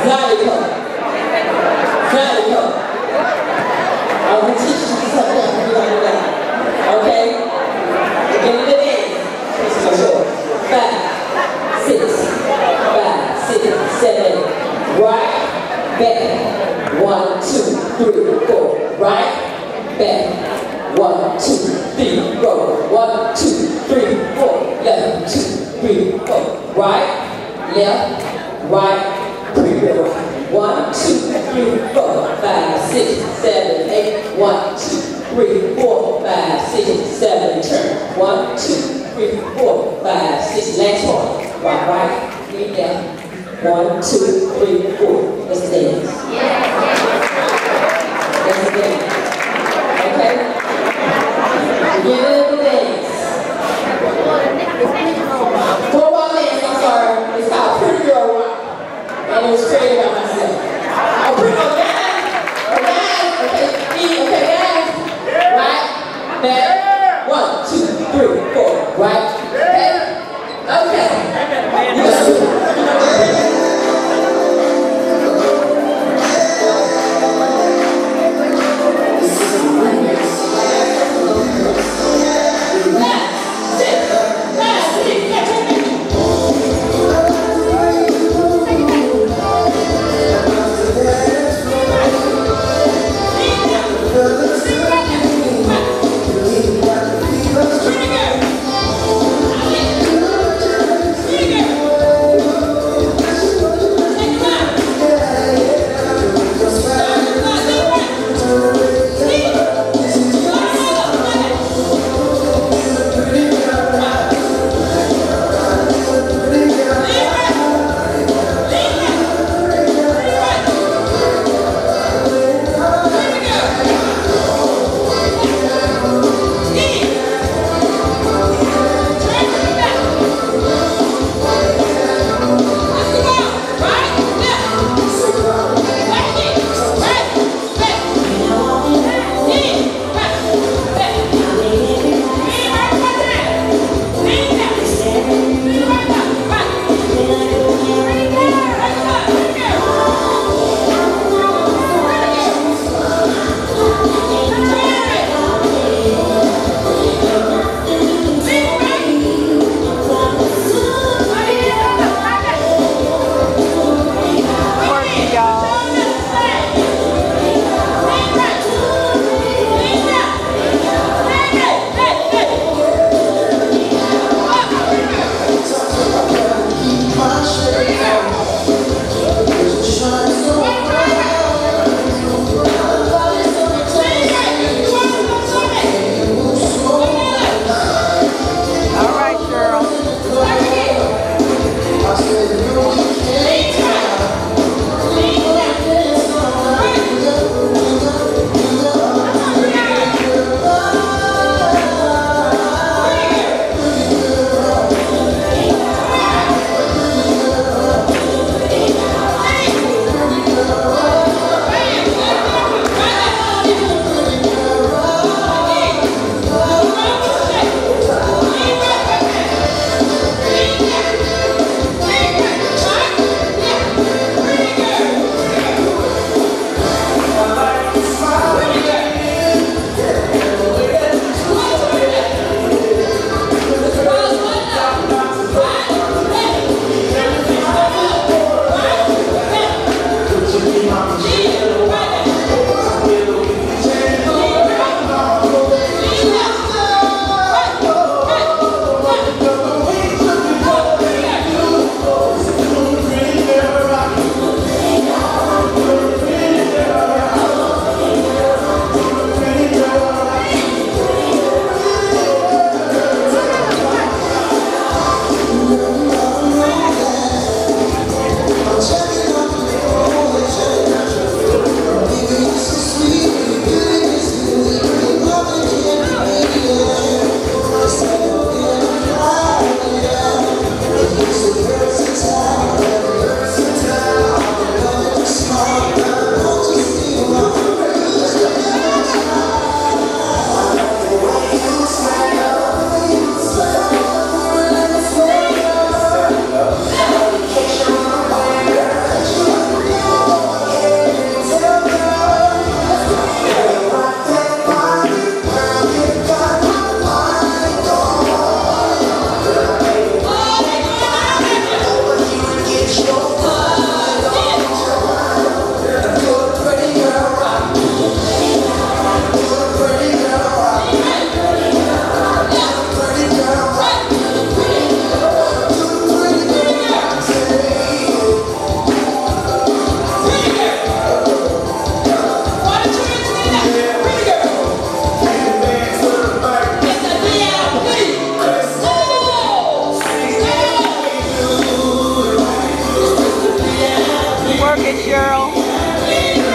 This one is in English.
I will teach you something. Okay? Beginning of the dance. This is short. 5, 6, 5, 6, 7. Right, back. 1, 2, 3, 4. Right, back. 1, 2, 3, go. 1, 2, 3, 4. Left, 2, 3, 4. Right, left, right, 3, go. 1, 2, 3, 4, 5, 6, 7, 8. 1, 2, 3, 4, 5, 6, 7. Turn. 1, 2, 3, 4, 5, 6. Last one. Right, 3 left. 1, 2, 3, 4. Let's dance. Let's dance. Okay? Begin the dance. 4-1 dance, I'm sorry. It's called Pretty Girl Rock. And it was created by myself. Oh, pretty girl, guys. Okay, guys. Right, back. 1, 2, 3, 4. Right, back. Okay. work it, Cheryl.